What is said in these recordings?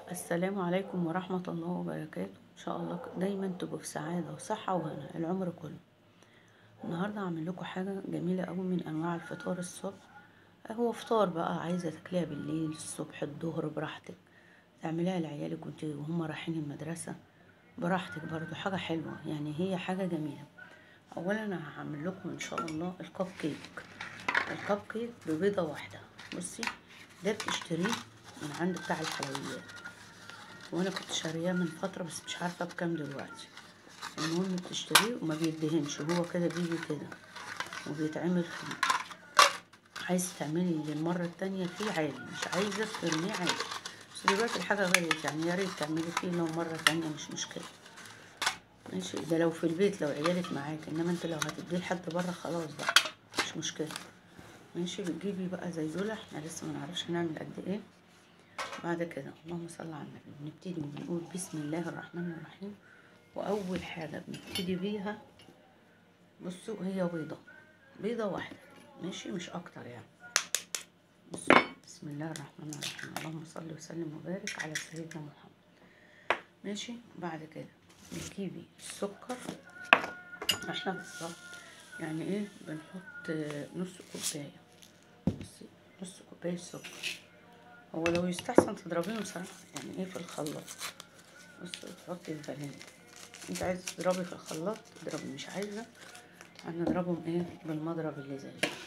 السلام عليكم ورحمة الله وبركاته. إن شاء الله دايما تبقوا في سعادة وصحة وهنا العمر كله. النهاردة هعمل لكم حاجة جميلة أوي من أنواع الفطار الصبح. هو فطار بقى، عايزة تاكليها بالليل الصبح الظهر براحتك، تعمليها لعيالك وهم رايحين المدرسة براحتك، برضو حاجة حلوة يعني، هي حاجة جميلة. أولا أنا هعمل لكم إن شاء الله الكب كيك. الكب كيك ببيضة واحدة. بصي، ده بتشتريه من عند بتاع الحلويات، وانا كنت شارياه من فتره بس مش عارفه بكام دلوقتي. المهم بتشتريه وما بيدهنش، هو كده بيجي كده وبيتعمل فيه. عايزه تعملي للمره التانية فيه عادي، مش عايزه ترميه عادي، بس دلوقتي الحاجه غليت يعني، يا ريت تعملي فيه لو مره تانية مش مشكله. ماشي، ده لو في البيت لو عيالك معاك، انما انت لو هتديه لحد بره خلاص بقى مش مشكله. ماشي، بتجيبي بقى زي دول، احنا لسه ما نعرفش هنعمل قد ايه. بعد كده اللهم صل على النبي، بنبتدي وبنقول بسم الله الرحمن الرحيم. واول حاجه بنبتدي بيها، بصوا، هي بيضه واحده، ماشي، مش اكتر يعني. بصوا، بسم الله الرحمن الرحيم، اللهم صل وسلم وبارك على سيدنا محمد. ماشي، بعد كده بتجيبي السكر. احنا بالظبط يعني ايه، بنحط نص كوبايه. بصي، نص كوبايه سكر. هو لو يستحسن تضربيهم صراحه يعني ايه في الخلاط. بصي، تحطي الفانيليا، انت عايزه تضربي في الخلاط تضربي، مش عايزه هنضربهم ايه بالمضرب اللي زي ده.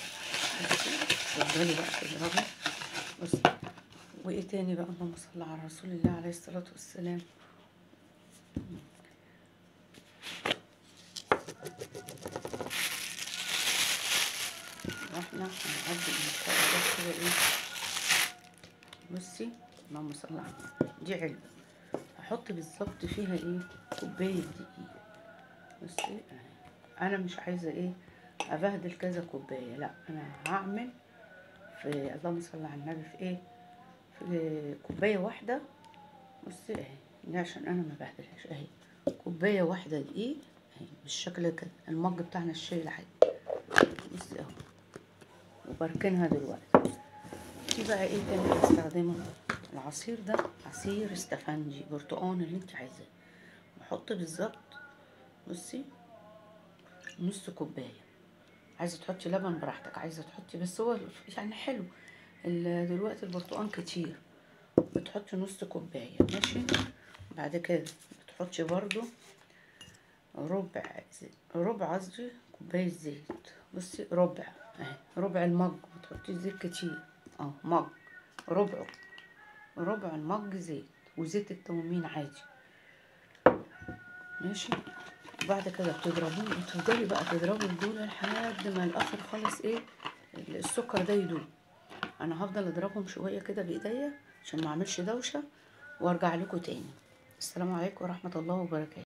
تفضلي بقى تضربي. بصي، وايه تاني بقى، اللهم صل على رسول الله عليه الصلاه والسلام. واحنا هنعدي المنطقه ده كده ايه. بصي، اللهم صل على النبي، دي علبه هحط بالظبط فيها ايه كوبايه دقيق. بصي، انا مش عايزه ايه ابهدل كذا كوبايه، لا انا هعمل في، اللهم صل على النبي، في ايه، في كوبايه واحده. بصي اهي، دي عشان انا ما بهدلهاش اهي، كوبايه واحده دقيق اهي بالشكل كده، المج بتاعنا الشاي العادي. بصي اهو، وبركنها دلوقتي. في بقى ايه تاني بستخدمه، العصير ده عصير استفندي برتقان اللي انت عايزاه، بحط بالظبط، بصي، نص كوبايه. عايزه تحطي لبن براحتك، عايزه تحطي، بس هو يعني حلو دلوقتي البرتقان كتير، بتحطي نص كوبايه. ماشي، بعد كده بتحطي برضو ربع قصدي كوباية زيت. بصي، ربع اهي، ربع المج، ما تحطيش زيت كتير، مج، ربع المج زيت، وزيت التومين عادي. ماشي، وبعد كده بتضربوه وتفضلي بقى تضربي دول لحد ما الاخر خالص ايه السكر ده يدوب. انا هفضل اضربهم شويه كده بايديا عشان ما اعملش دوشه، وارجع لكم تاني. السلام عليكم ورحمه الله وبركاته.